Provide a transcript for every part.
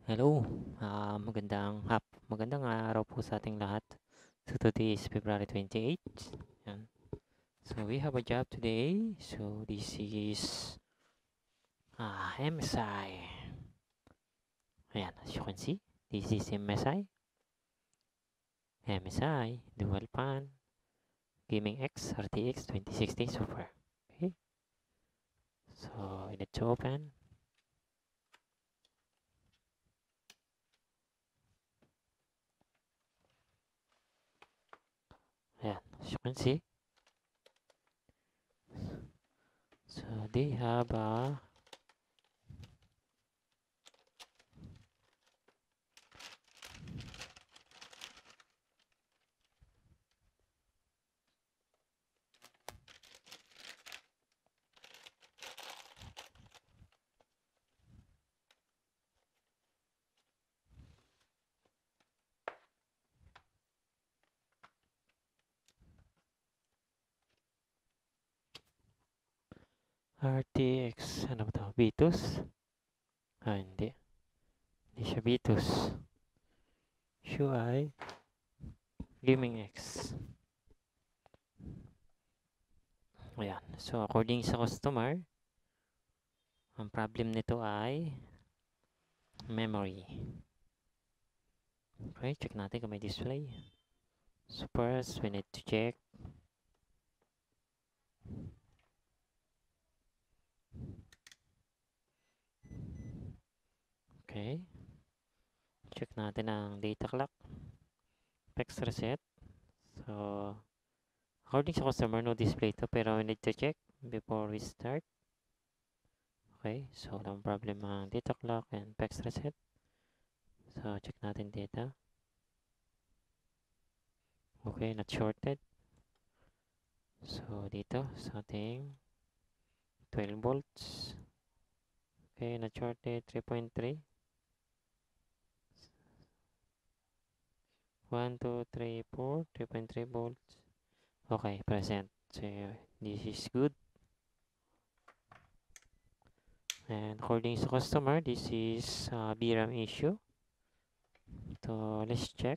Hello, magandang araw po sa ating lahat. So today is February 28. Yan. So we have a job today. So this is MSI. Ayan, as you can see, this is MSI Dual Pan Gaming X RTX 2060 Super. Okay, so we need to open. Ayan, as you can see, so they have a RTX, ano ba to? Vitus? Hindi. Hindi siya Vitus. Shuai Gaming X. Ayan. So, according sa customer, ang problem nito ay memory. Okay, check natin kung may display. So, first, we need to check. Okay. Check natin ang data clock. Pex reset. So, according sa customer, no display to, pero we need to check before we start. Okay, so walang problem ang data clock and pex reset. So, check natin data. Okay, not shorted. So, dito sa ating 12 volts. Okay, not shorted, 3.3. 1, 2, 3, 4, 3.3 volts. Okay, present. So, this is good. And according to customer, this is VRAM issue. So, let's check.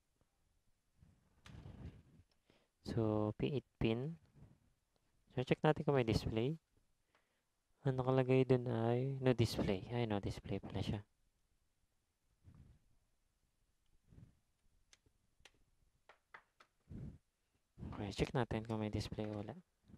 So, P8 pin. So, check natin kung may display. Ang nakalagay dun ay no display. Ay, no display pala siya. Okay, check natin kung may display o wala.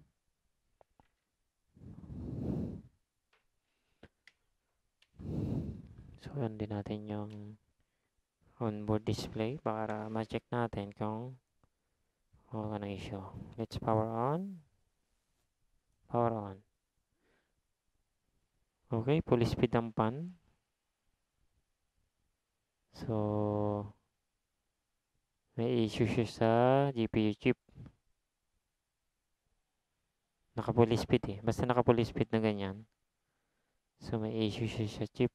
So, yun din natin yung onboard display para ma-check natin kung wala ng issue. Let's power on. Power on. Okay, full speed ang pan. So, may issue siya sa GPU chip. Naka-full speed eh. Basta naka-full speed na ganyan. So, may issue siya sa chip.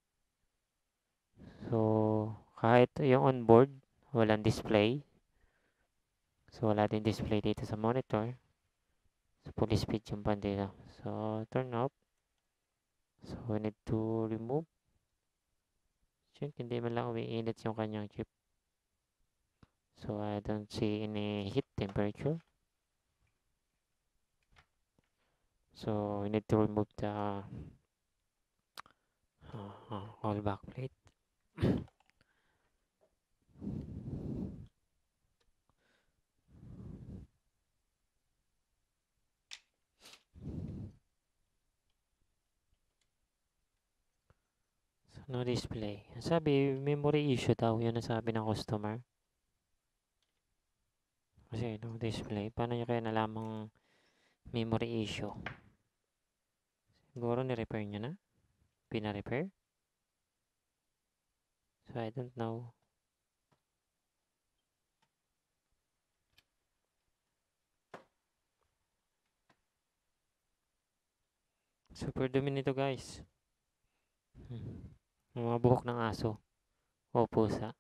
So, kahit yung onboard, walang display. So, wala din display dito sa monitor. So, full speed yung pan dito. So, turn off. So, we need to remove. Check, hindi man lang umiinit yung kanyang chip. So, I don't see any heat temperature. So, we need to remove the all back plate. So, no display. Sabi, memory issue daw. Yun ang sabi ng customer. Kasi no display. Paano nyo kaya nalamang memory issue? Siguro ni-repair nyo na? Pina-repair? So, I don't know. Super dumi nito guys. Mga buhok ng aso. O pusa.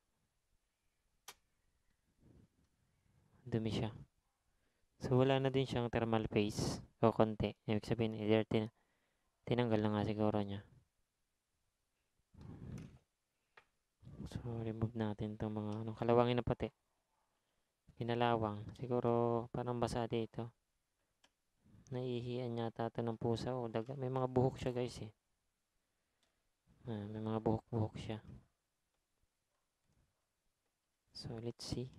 Dumi siya. So, wala na din siyang thermal phase. O konti. Ibig sabihin, either tinanggal na nga siguro niya. So, remove natin itong mga ano, kalawangin na pati. Kinalawang. Siguro parang basa dito. Naihiyan yata ito ng pusa o daga. May mga buhok siya guys eh. May mga buhok-buhok siya. So, let's see.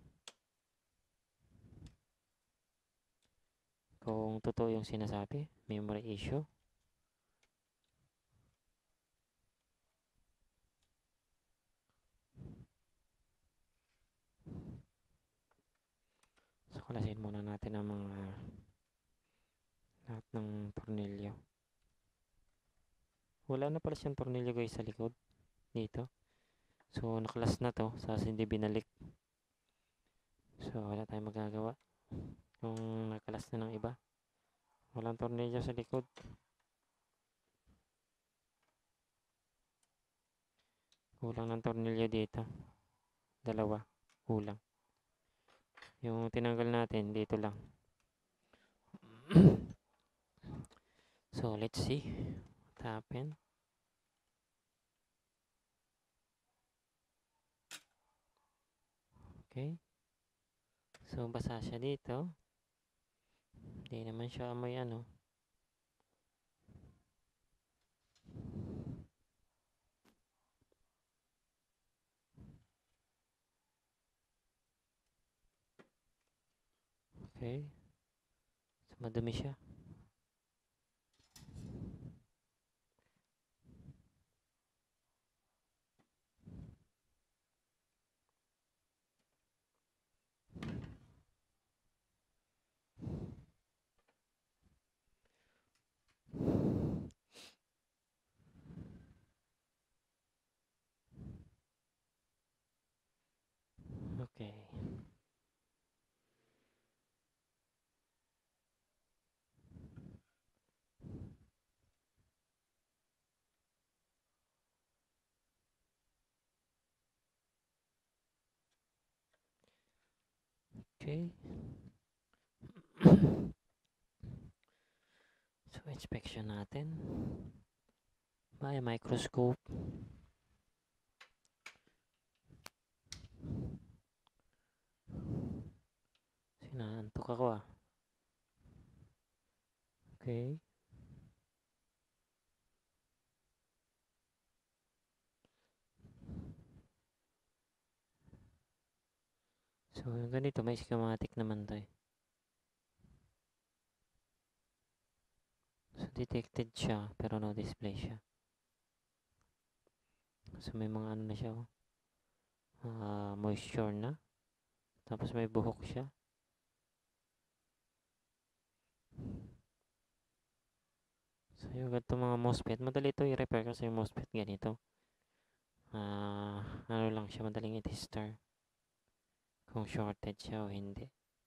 Kung totoo yung sinasabi. Memory issue. So, kalasin muna natin ang mga lahat ng tornilyo. Wala na pala siyang tornilyo guys sa likod. Dito. So, nakalas na to. Sa hindi binalik. So, wala tayong magagawa. Kung nakalas na ng iba. Walang tornilyo sa likod. Kulang ng tornilyo dito. Dalawa. Kulang. Yung tinanggal natin, dito lang. So, let's see what happened. Okay. So, basa siya dito. Hindi naman siya amoy ano. Okay. So, madumi siya. Okay. Okay. So, inspection natin. May microscope. Sinaantok ako ah. Okay. So, yung ganito, may schematic naman to eh. So, detected siya, pero no display siya. So, may mga ano na siya oh. Moisture na. Tapos may buhok siya. So, yung ganito mga MOSFET, madali ito i-repair kasi yung MOSFET ganito. Ano lang siya, madaling i-tester. Kung shorted siya o hindi.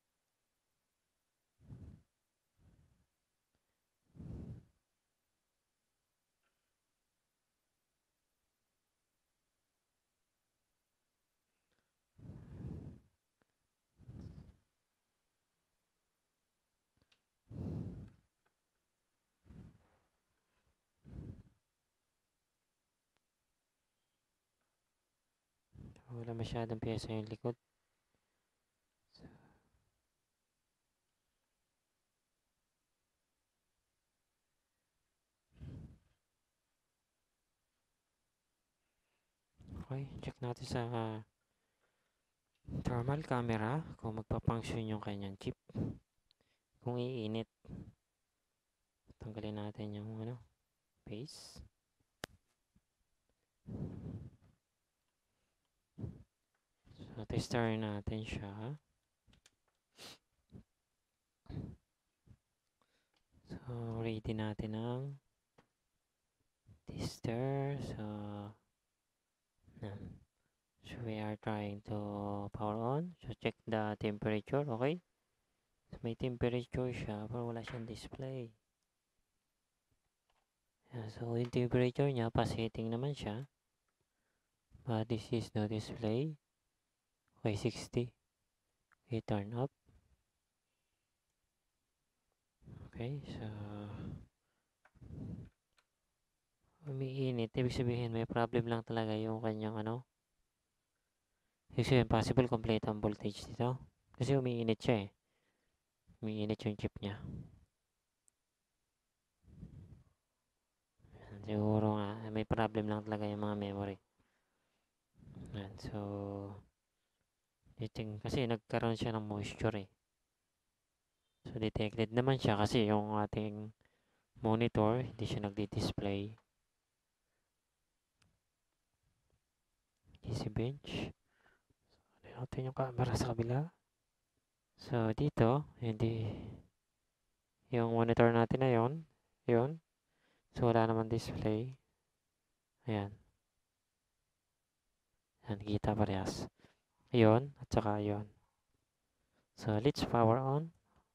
Wala masyadong pyesa yung likod. Okay, check natin sa thermal camera kung magpa-function yung kanyang chip. Kung iinit. Tanggalin natin yung ano, base. So, tester natin siya. So, ready natin ang tester. So we are trying to power on. So, check the temperature. Okay. So, may temperature siya, pero wala siyang display. So, yung temperature niya, pa-setting naman siya. But this is no display. Okay, 60. Okay, turn up. Okay, so umiinit. Ibig sabihin, may problem lang talaga yung kanyang ano, Kasi possible complete ang voltage dito. Kasi umiinit siya eh. Umiinit yung chip niya. Siguro nga, may problem lang talaga yung mga memory. Yan, so, kasi nagkaroon siya ng moisture eh. So, detected naman siya kasi yung ating monitor, hindi siya nagdi-display. PC bench. So, natin yung camera sa kabila. So, dito, hindi, yung monitor natin na yun. So, wala naman display. Ayan. Ayan, kita parehas. Yun, at saka yun. So, let's power on.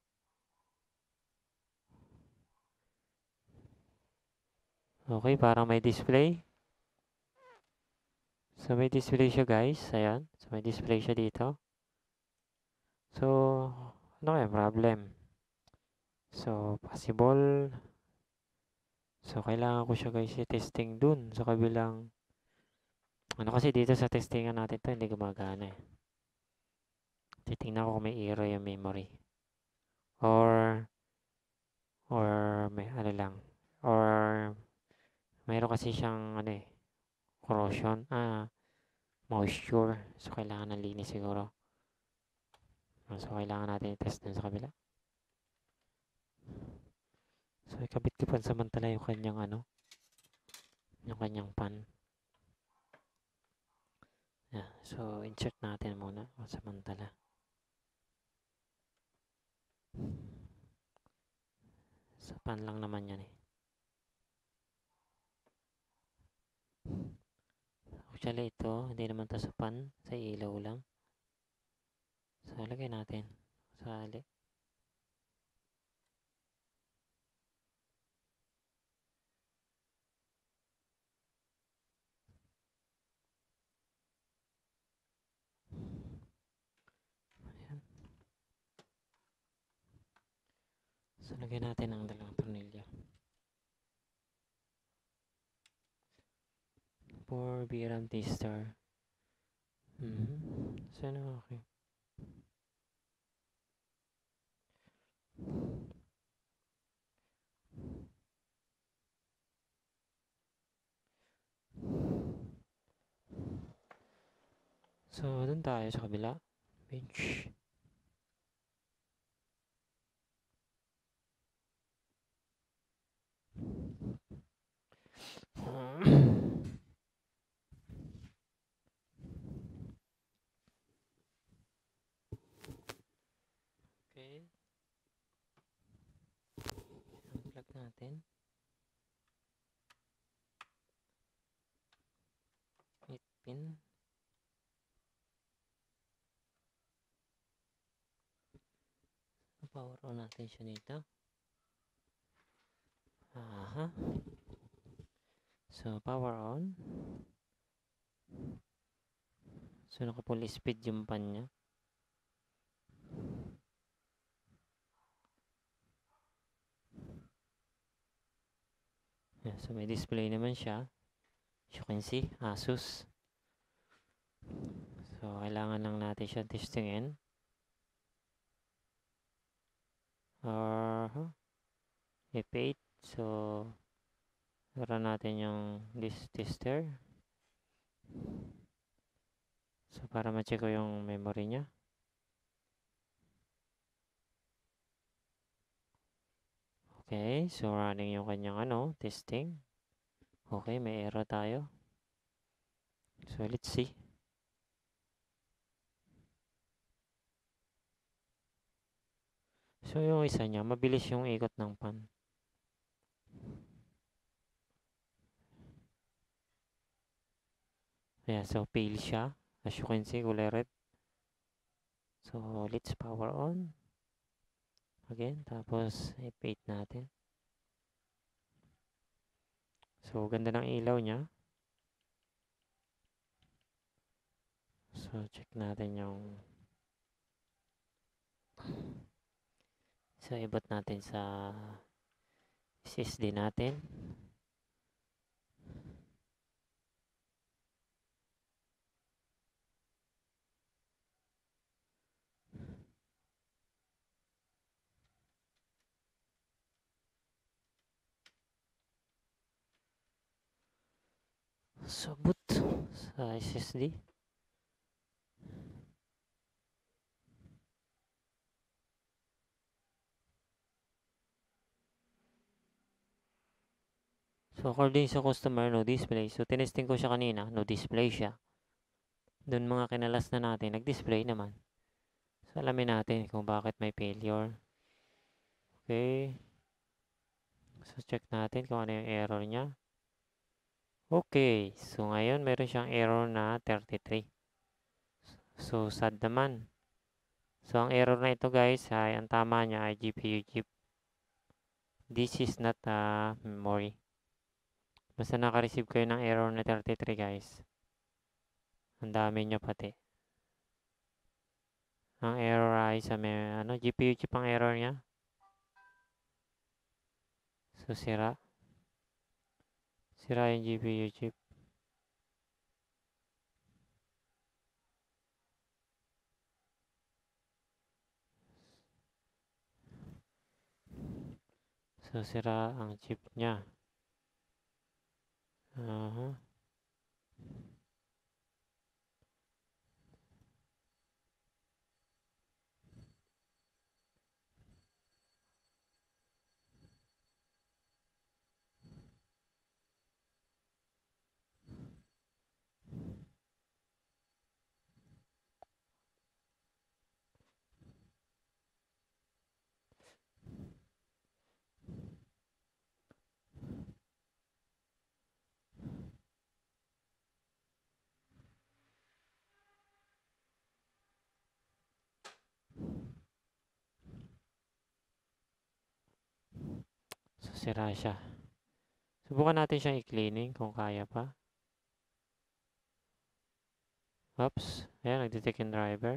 Okay, parang may display. So, may display siya guys. Ayan. So, may display siya dito. So, ano kaya problem? So, possible. So, kailangan ko siya guys i-testing dun sa kabilang. Ano kasi dito sa testingan natin to hindi gumagana eh. Titingnan ko kung may error yung memory. Or may ano lang. Or, mayroon kasi siyang ano eh, corrosion. Moisture. So, kailangan ng linis siguro. So, kailangan natin i-test dun sa kabila. So, ikabit ko pansamantala yung kanyang yung kanyang pan. Yeah, so, insert natin muna pansamantala. Sa pan lang naman yan eh. Actually, ito, hindi naman to sa pan. Sa ilaw lang. So, lagay natin. Sali. Ayan. So, lagay natin ang dalawang tornilyo. For VRAM tester. Sana okay. So, dun tayo sa kabila. Bench. Okay. Unplug natin. 8 pin. Power on natin siya dito. Aha. So, power on. So, naka-full speed yung pan niya. Yeah, so, may display naman siya. As you can see, Asus. So, kailangan lang natin siya testingin. F8. So, run natin yung this tester. So, para ma-check ko yung memory niya. Okay, so running yung kanyang testing. Okay, may error tayo. So, let's see. So, yung isa niya, mabilis yung ikot ng pan. Yeah, so pale siya. As you can see, kulay red. So, let's power on. Again, tapos F8 natin. So, ganda ng ilaw niya. So, check natin yung so, ibot natin sa SSD natin. Sabot sa SSD. So, according sa customer, no display. So, tinesting ko siya kanina, no display siya. Doon mga kinalas na natin, nag-display naman. So, alamin natin kung bakit may failure. Okay. So, check natin kung ano yung error niya. Okay. So, ngayon, meron siyang error na 33. So, sad naman. So, ang error na ito, guys, ay ang tama niya ay GPU chip. This is not memory. Basta naka-receive kayo ng error na 33, guys. Ang dami nyo pati. Ang error ay sa GPU chip ang error niya. So, sira. Sira yung GPU chip. So, sira ang chip niya. So, sira siya. Subukan natin siyang i-cleaning kung kaya pa. Oops. Ayan, nag-detect yung driver.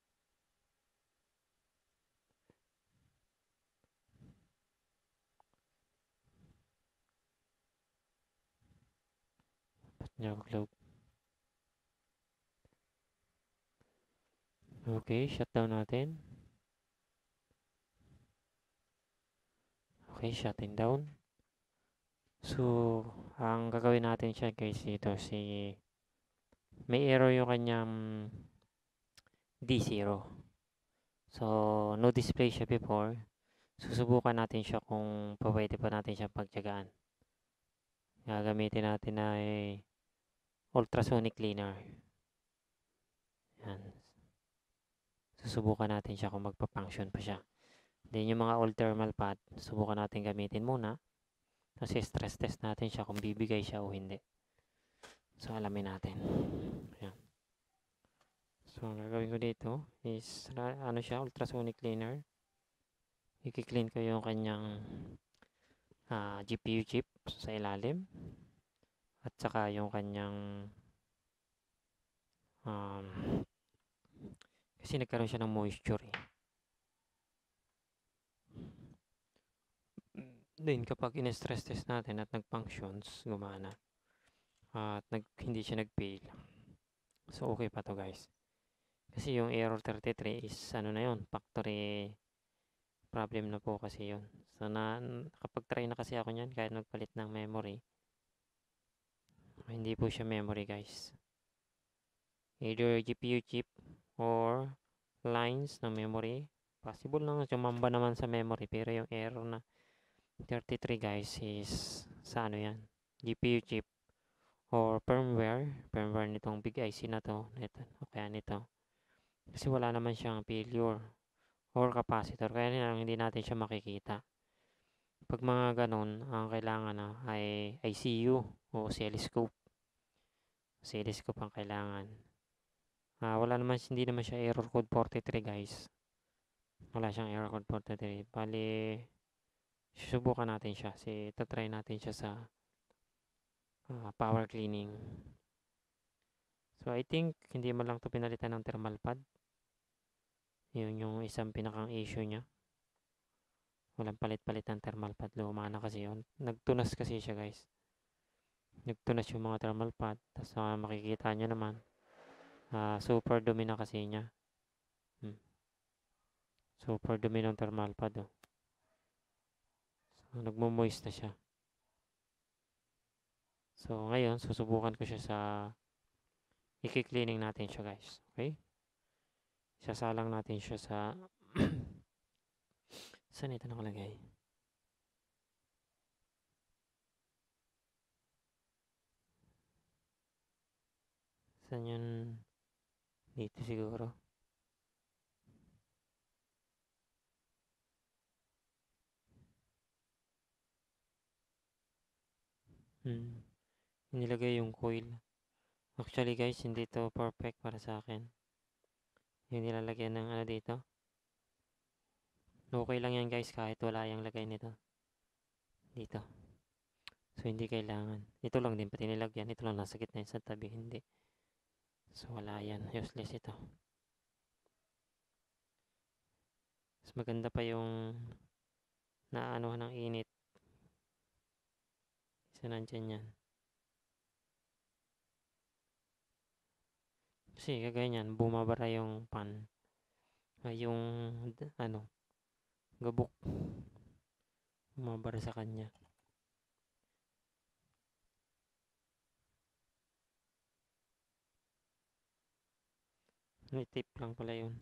Ba't niya globe? Okay, shutdown natin. Okay, shutting down. So, ang gagawin natin siya guys dito may error yung kanyang D0. So, no display siya before. Susubukan natin siya kung pwede pa natin siya pagtyagaan. Gagamitin natin ay ultrasonic cleaner. Yan. Susubukan natin siya kung magpa-function pa siya. Then yung mga old thermal pad, subukan natin gamitin muna. Kasi stress test natin siya kung bibigay siya o hindi. So, alamin natin. Ayan. So, ang gagawin ko dito is, ultrasonic cleaner. I-clean ko yung kanyang GPU chip sa ilalim. At saka yung kanyang kasi nagkaroon siya ng moisture eh. Then, kapag in-stress test natin at nag-functions, gumana. At hindi siya nag-fail. So, okay pa to guys. Kasi yung error 33 is na yun, factory problem na po kasi yun. So, nakapag-try na kasi ako niyan kahit nagpalit ng memory. Hindi po siya memory guys. Either GPU chip or lines ng memory. Possible lang sumamba naman sa memory pero yung error na 33 guys is sa yan, GPU chip or firmware nitong big IC na to, o kaya nito. Kasi wala naman siyang failure or capacitor, kaya hindi natin siya makikita. Pag mga ganun, ang kailangan ay ICU o oscilloscope. Oscilloscope ang kailangan. Hindi naman siya error code 43 guys. Wala siyang error code 43. Bali, susubukan natin siya. Tatry natin siya sa power cleaning. So, I think, hindi mo lang ito pinalitan ng thermal pad. Yun yung isang pinakang issue niya. Walang palit-palit ng thermal pad. Luma na kasi yun. Nagtunas kasi siya guys. Nagtunas yung mga thermal pad. Tapos makikita nyo naman. Super dumi na kasi niya. Super dumi ng thermal pad. Oh. So, nagmo-moist na siya. So, ngayon, susubukan ko siya sa i-cleaning natin siya, guys. Okay? Sasalang natin siya sa saan ito nakalagay? Saan yun? Dito siguro. Nilagay yung coil. Actually guys, hindi to perfect para sa akin. Yung nilalagyan ng ano dito. Okay lang yan guys kahit wala yung lagay nito. Dito. So hindi kailangan. Ito lang din pati nilagyan. Ito lang nasa gitna sa tabi. Hindi. So wala yan. Useless ito. Mas maganda pa yung naano ng init. Isa nandyan yan. Kasi kagaya niyan, bumabara yung pan. Yung ano, gabok. Bumabara sa kanya. May tip lang pala yun.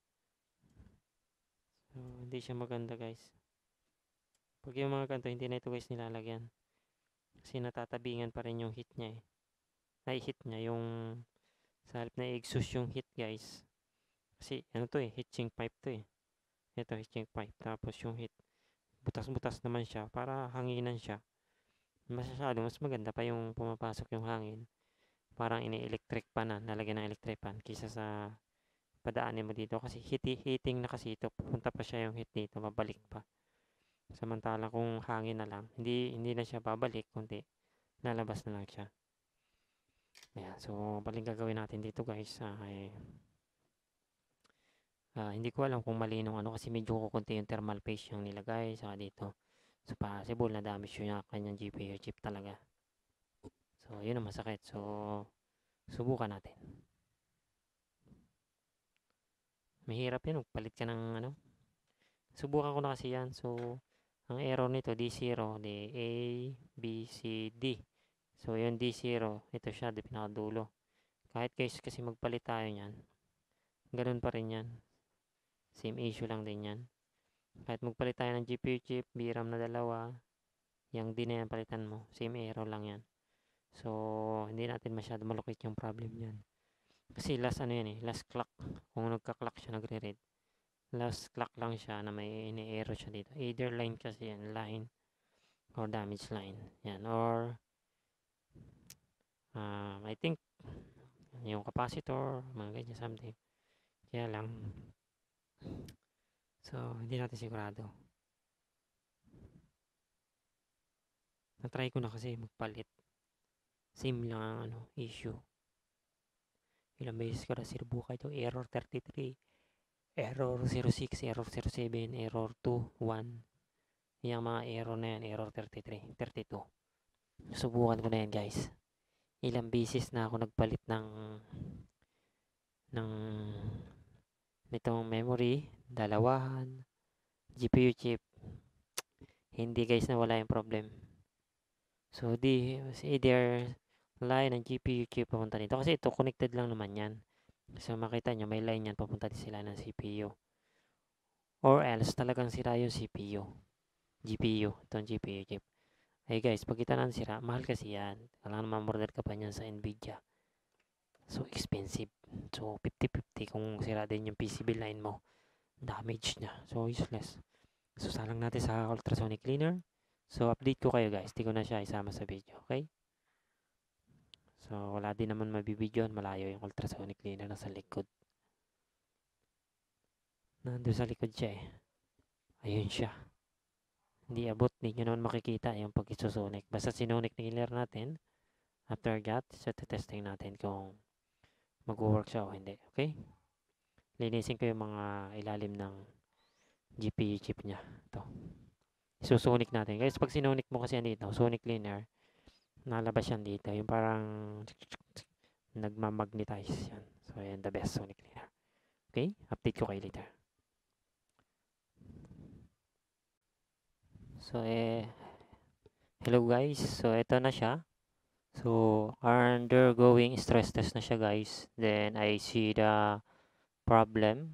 So, hindi siya maganda guys. Pag yung mga ganito, hindi na ito guys nilalagyan. Kasi natatabingan pa rin yung heat niya eh. Ay, heat niya. Yung sa halip na i-exhaust yung heat guys. Kasi ano to eh, heat sink pipe to eh. Ito, heat sink pipe. Tapos yung heat, butas-butas naman siya para hanginan siya. Masyado, mas maganda pa yung pumapasok yung hangin. Parang ini-electric pan na, nalagyan ng electric pan. Kisa sa padaanin mo dito. Kasi heating na kasi ito. Pupunta pa siya yung heat dito. Mabalik pa. Samantala kung hangin na lang, hindi na siya babalik, kundi lalabas na lang siya. Ayan, so paling gagawin natin dito guys ay hindi ko alam kung mali nung ano kasi medyo kukunti yung thermal paste yung nilagay sa dito. So possible na damage yung kanyang GPU chip talaga. So yun ang masakit. So subukan natin. Mahirap yun, palit ka ng ano. Subukan ko na kasi yan. So ang error nito D0, di A, B, C, D. So yung D0, ito siya, di pinakadulo. Kahit guys kasi magpalit tayo niyan, ganun pa rin yan. Same issue lang din yan. Kahit magpalit tayo ng GPU chip, VRAM na dalawa, yung din na yan palitan mo, same error lang yan. So, hindi natin masyado malukit yung problem yan. Kasi last ano yan eh, last clock. Kung nagka-clock siya, nagre-read. Last clock lang siya na may ini-error siya dito. Either line kasi yan, line or damage line. Yan, or I think yung capacitor, mga ganyan something. Kaya lang, so, hindi natin sigurado. Na-try ko na kasi magpalit. Same lang ang ano, issue. Ilang beses ko na sinubukan ito. Error 33, error 06, error 07, error 2, 1. Yung mga error na yan, error 33, 32. Subukan ko na yan guys. Ilang beses na ako nagpalit ng nitong memory, dalawahan, GPU chip. Hindi guys nawala yung problem. So, either line ng GPU chip papunta dito. Kasi ito, connected lang naman yan. So, makita nyo, may line yan papunta din sila ng CPU. Or else, talagang sira yung CPU. GPU, itong GPU chip. Hey guys, pag kita nang sira, mahal kasi yan. Kailangan mamorder ka pa niyan sa Nvidia. So, expensive. So, 50-50 kung sira din yung PCB line mo. Damage niya. So, useless. So, salang natin sa ultrasonic cleaner. So, update ko kayo guys. Di ko na siya isama sa video. Okay? So, wala din naman mabibidyoan. Malayo yung ultrasonic cleaner nasa likod. Nandun sa likod siya eh. Ayun siya. Hindi abot. Hindi nyo naman makikita yung pag isusonic. Basta sinonic cleaner natin. After that, so testing natin kung mag-work siya o hindi. Okay? Linisin ko yung mga ilalim ng GPU chip niya. Ito. Isusonic natin. Guys, pag sinonic mo kasi yan dito, sonic cleaner, nalabas yan dito. Yung parang nagmamagnetize yan. So, yan the best sonic cleaner. Okay? Update ko kayo later. So, hello guys. So, ito na siya. So, undergoing stress test na siya guys. Then, I see the problem.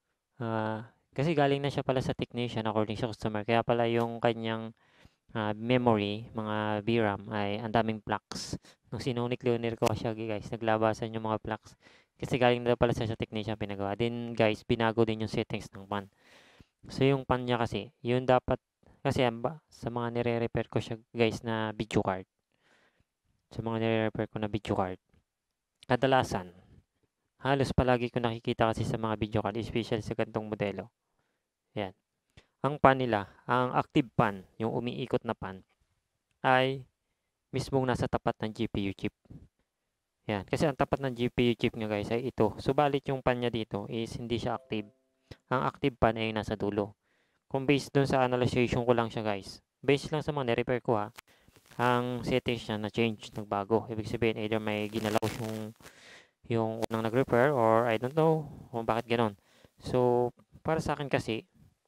Kasi galing na siya pala sa technician according sa customer. Kaya pala yung kanyang memory, mga VRAM ay ang daming flux. Nung sinunit-lunir ko siya guys, naglabasan yung mga flux. Kasi galing na pala siya sa technician pinagawa. Then guys, binago din yung settings ng pan. So yung pan niya kasi, yun dapat, kasi sa mga nire-repair ko siya guys na video card. Sa mga nire-repair ko na video card. Kadalasan, halos palagi ko nakikita kasi sa mga video card, especially sa gantong modelo. Yan. Ang pan nila, ang active pan, yung umiikot na pan, ay mismong nasa tapat ng GPU chip. Yan. Kasi ang tapat ng GPU chip nga guys ay ito. Subalit yung pan niya dito is hindi siya active. Ang active pan ay nasa dulo. Kung based dun sa analyzation ko lang siya guys. Based lang sa mga na-repair ko ha. Ang settings niya na-change, nagbago. Ibig sabihin either may ginalaw yung unang nag-repair or I don't know kung bakit ganon. So, para sa akin kasi,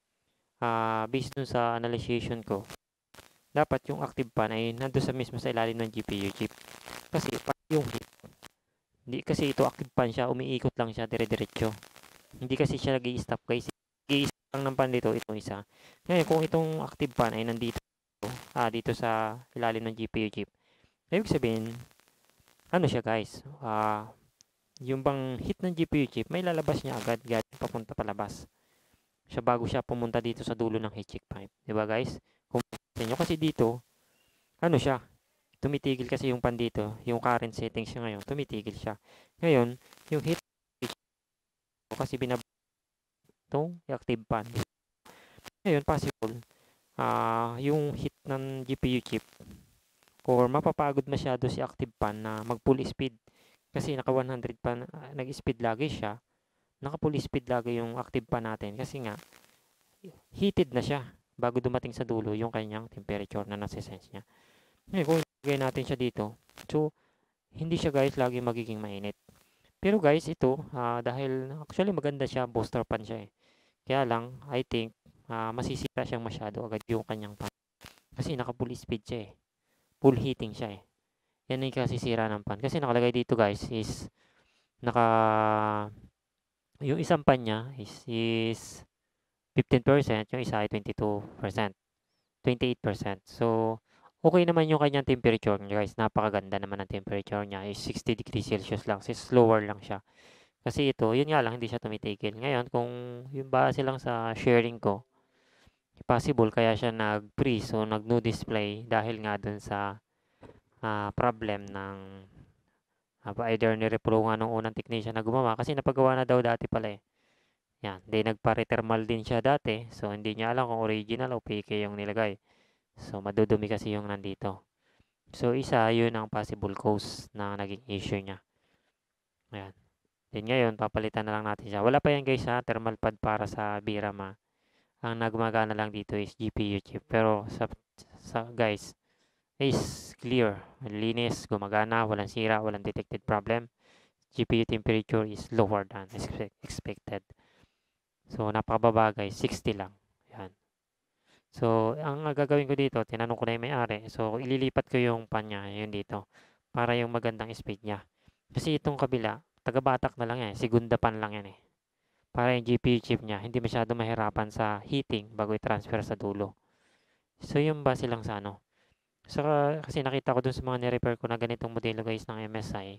based dun sa analyzation ko, dapat yung active pan ay nandun sa mismo sa ilalim ng GPU chip. Kasi yung heat, hindi kasi ito active pan siya, umiikot lang siya dire-diretso. Hindi kasi siya nag-i-stop guys. Nag-i-stop lang ng pan dito, itong isa. Ngayon, kung itong active pan ay nandito, dito sa ilalim ng GPU chip, ibig sabihin, ano siya guys, yung bang hit ng GPU chip, may lalabas niya agad papunta palabas. Siya bago siya pumunta dito sa dulo ng heatsink pipe. Diba guys? Kung nyo kasi dito, ano siya, tumitigil kasi yung pan dito, yung current settings niya ngayon, tumitigil siya. Ngayon, yung heat kasi itong active pan. Ngayon, possible, yung heat ng GPU chip or mapapagod masyado si active pan na mag full speed kasi naka 100 pa nag-speed lagi siya, naka full speed lagi yung active pan natin kasi nga heated na siya bago dumating sa dulo yung kanyang temperature na nasa-sense niya. Ngayon, kung ilagay natin siya dito, so hindi siya guys lagi magiging mainit. Pero guys, ito, dahil actually maganda siya, booster pan siya eh. Kaya lang, I think, masisira siyang masyado agad yung kanyang pan. Kasi naka full speed siya eh. Full heating siya eh. Yan yung kasisira ng pan. Kasi nakalagay dito guys is, yung isang pan niya is 15%, yung isa ay 22%, 28%. So, okay naman yung kanyang temperature niya guys. Napakaganda naman ang temperature niya. Is 60 degrees Celsius lang. Slower lang siya. Kasi ito, yun nga lang, hindi siya tumitigil. Ngayon, kung yung base lang sa sharing ko, possible kaya siya nag-freeze o nag-no display dahil nga dun sa problem ng either ni-repro nga nung unang technician na gumawa kasi napagawa na daw dati pala eh. Yan, nagpa-rethermal din siya dati. So, hindi niya alam kung original o fake yung nilagay. So, madudumi kasi yung nandito. So, isa, yun ang possible cause na naging issue niya. Ayan. Then ngayon, papalitan na lang natin siya. Wala pa yan guys ha, thermal pad para sa VRAM. Ang nagmagana lang dito is GPU chip. Pero sa guys, is clear. Linis, gumagana, walang sira, walang detected problem. GPU temperature is lower than expected. So, napakababa guys, 60 lang. Yan. So, ang gagawin ko dito, tinanong ko na yung may-ari. So, ililipat ko yung pan niya, yun dito, para yung magandang speed niya. Kasi itong kabila, taga-batak na lang yan, segunda pan lang yan eh. Para yung GPU chip niya, hindi masyado mahirapan sa heating bago i-transfer sa dulo. So, yung base lang sa ano. So, kasi nakita ko dun sa mga ni-repair ko na ganitong modelo guys ng MSI.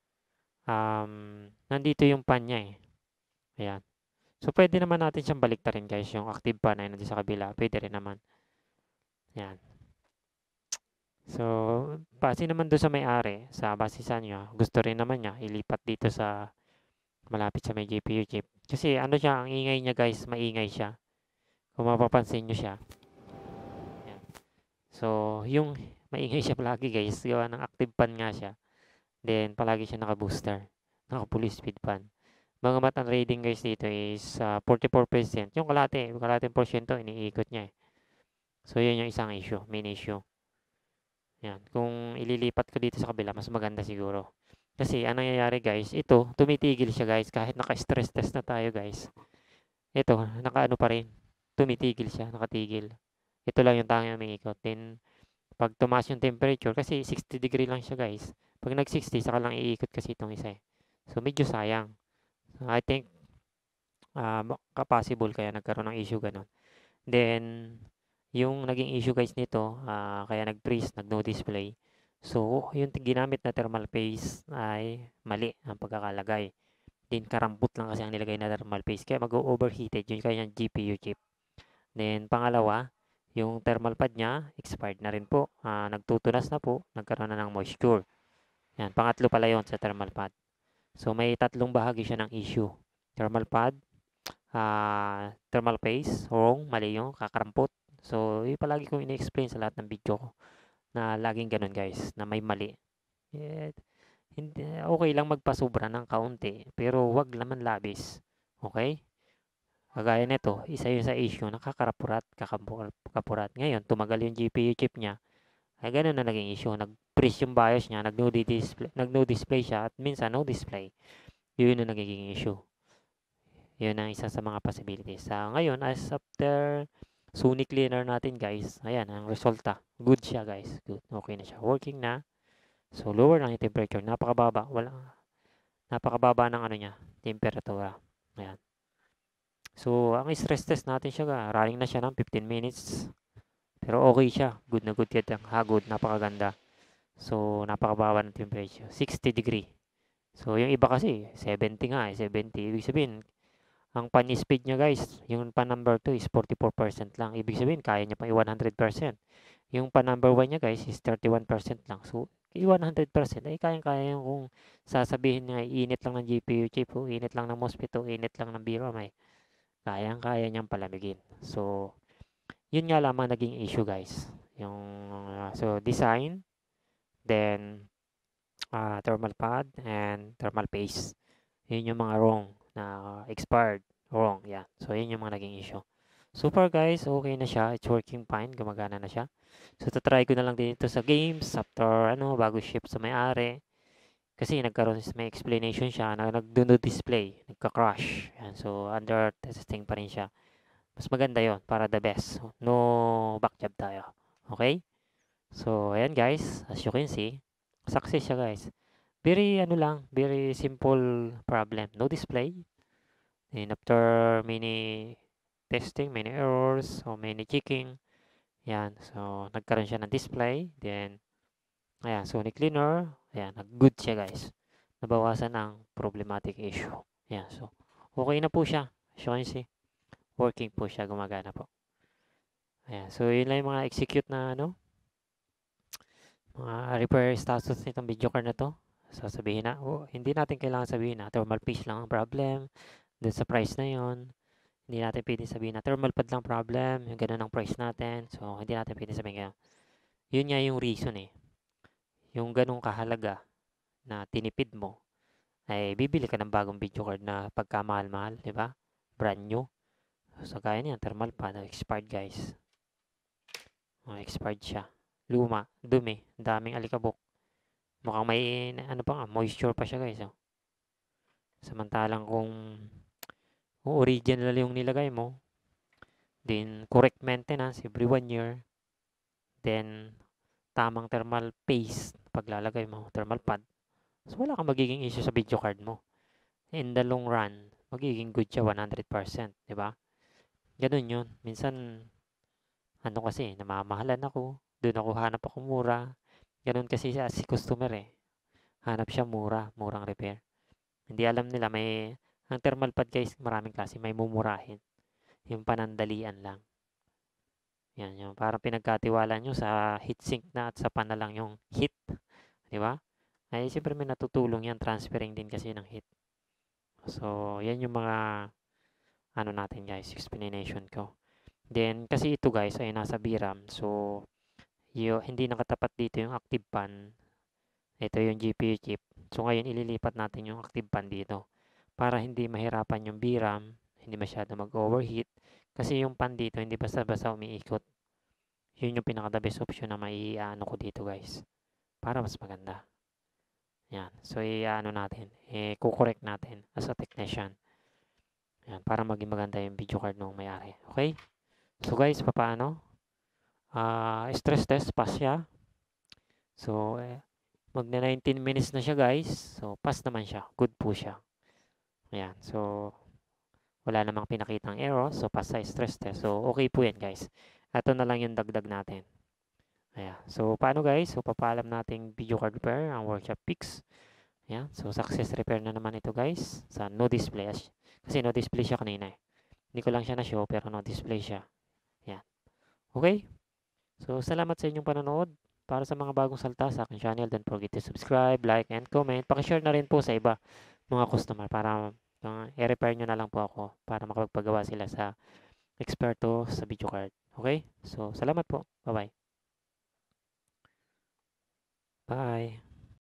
Nandito yung pan niya eh. Ayan. So, pwede naman natin siyang baliktarin guys. Yung active pan na nandito sa kabila. Pwede rin naman. Ayan. So, base naman doon sa may-ari, sa basisan niya, gusto rin naman niya ilipat dito sa malapit sa may GPU chip. Kasi ano siya, ang ingay niya guys, maingay siya. Kung mapapansin nyo siya. Ayan. So, yung maingay siya palagi guys, gawa ng active pan nga siya. Then, palagi siya naka-booster. Naka-full speed pan. Mga ang rating guys dito is 44%. Yung kalating porsyento, iniikot niya eh. So, yun yung isang issue, main issue. Yan. Kung ililipat ko dito sa kabila, mas maganda siguro. Kasi, anong nangyayari guys, ito, tumitigil siya guys. Kahit naka-stress test na tayo guys. Ito, nakaano pa rin. Tumitigil siya, nakatigil. Ito lang yung tanging umiikot. Then, Pag tumaas yung temperature, kasi 60 degree lang siya guys. Pag nag 60, saka lang iikot kasi itong isa eh. So medyo sayang. So, I think possible kaya nagkaroon ng issue ganun. Then, yung naging issue guys nito, kaya nag-freeze, nag-no display. So, yung ginamit na thermal paste ay mali ang pagkakalagay. Then, karambot lang kasi ang nilagay na thermal paste. Kaya mag-overheated yung kanyang GPU chip. Then, pangalawa, yung thermal pad niya, expired na rin po. Nagtutunas na po, nagkaroon na ng moisture. Yan, pangatlo pala yon sa thermal pad. So, may tatlong bahagi siya ng issue. Thermal pad, thermal paste, wrong, mali yung kakarampot. So, yung palagi kong ini-explain sa lahat ng video ko na laging ganun guys, na may mali. Eh, hindi, okay lang magpasobra ng kaunti, pero wag naman labis. Okay? Kagaya nito, isa yun sa issue, nakakarapurat, kakapurat. Ngayon, tumagal yung GPU chip niya, ay ganun na naging issue. Nag-freeze yung BIOS niya, nag-no display siya, at minsan no display. Yun yung nagiging issue. Yun ang isa sa mga possibilities. Ngayon, as after Sony cleaner natin guys, ayan ang resulta. Good siya guys. Good. Okay na siya. Working na. So, lower lang yung temperature. Napakababa. Napakababa ng ano niya, temperatura. Ayan. So, ang stress test natin siya, running na siya ng 15 minutes. Pero okay siya. Good na good yan. Good. Napakaganda. So, napakababa ng temperature. 60 degree. So, yung iba kasi, 70 nga 70. Ibig sabihin, ang pan speed niya guys, yung pan number 2 is 44% lang. Ibig sabihin, kaya niya pa 100%. Yung pan number 1 niya guys is 31% lang. So, 100% ay kayang-kaya yung kung sasabihin niya init lang ng GPU chip, init lang ng MOSFET, init lang ng VRAM, ay kayang-kaya niyang palamigin. So, yun nga lamang naging issue guys. Yung, so, design, then, thermal pad, and thermal paste. Yun yung mga wrong na expired, wrong, yan. So, yun yung mga naging issue. So far guys, okay na siya. It's working fine. Gumagana na siya. So, try ko na lang din ito sa games after, bago ship sa may-ari. Kasi nagkaroon may explanation siya na nag-do display, nagka-crash. Yan. So, under testing pa rin siya. Mas maganda yon para the best. No backjab tayo. Okay? So, ayan guys. As you can see, success siya guys. Very simple problem. No display. And after many testing, many errors, or many checking, yan. So, nagkaroon siya ng display. Then, ayan, Sony Cleaner. Ayan, nag-good siya guys. Nabawasan ang problematic issue. Ayan, so, okay na po siya. As you can see, working po siya, gumagana po. Ayan, so, yun lang yung mga execute na, mga repair status nitong video card na to. Sasabihin na, hindi natin kailangan sabihin na thermal paste lang ang problem. Dun sa price na yon, hindi natin pwede sabihin na thermal pad lang problem, yung ganun ang price natin. So, hindi natin pwede sabihin kaya. Yun nga yung reason eh. Yung ganung kahalaga na tinipid mo, ay bibili ka ng bagong video card na pagkamahal-mahal, di ba? Brand new. So, kaya niyan, thermal pad, expired guys. Expired siya. Luma, dumi, daming alikabok. Mukhang may, moisture pa siya guys. Samantalang kung original yung nilagay mo, then correct maintenance every 1 year, then tamang thermal paste paglalagay mo, thermal pad, so wala kang magiging issue sa video card mo. In the long run, magiging good siya 100%, di ba? Ganun yun. Minsan, kasi, namamahalan ako, doon ako hanap ako mura. Ganun kasi si customer eh. Hanap siya murang repair. Hindi alam nila ang thermal pad guys, maraming klase, may mumurahin. Yung panandalian lang. Yan, yung parang pinagkatiwala nyo sa heatsink na at sa pan na lang yung heat. Di ba? Ay, siyempre may natutulong yan. Transferring din kasi ng heat. So, yan yung mga natin guys, explanation ko. Then, kasi ito guys ay nasa VRAM. So, hindi nakatapat dito yung active pan. Ito yung GPU chip. So, ngayon ililipat natin yung active pan dito. Para hindi mahirapan yung VRAM, hindi masyado mag-overheat. Kasi yung pan dito, hindi basta-basta umiikot. Yun yung pinaka-the best option na ko dito guys. Para mas maganda. Yan. So, natin. Kukorek natin as a technician. Yan. Para maging maganda yung video card nung may-ari. Okay? So, guys, paano? Stress test, pass siya. So, magna 19 minutes na siya guys. So, pass naman siya. Good po siya. Ayan. So, wala namang pinakitang error. So, pass sa stress test. So, okay po yan guys. Ito na lang yung dagdag natin. Ayan. So, paano guys? So, papaalam nating video card repair ang workshop fix. Ayan. So, success repair na naman ito guys. Sa no display. Kasi no display siya kanina eh. Hindi ko lang siya na-show pero no display siya. Ayan. Okay? So, salamat sa inyong panonood. Para sa mga bagong salta sa aking channel, don't forget to subscribe, like, and comment. Pakishare na rin po sa iba mga customer para i-repair nyo na lang po ako para makapagpagawa sila sa eksperto sa video card. Okay? So, salamat po. Bye-bye. Bye.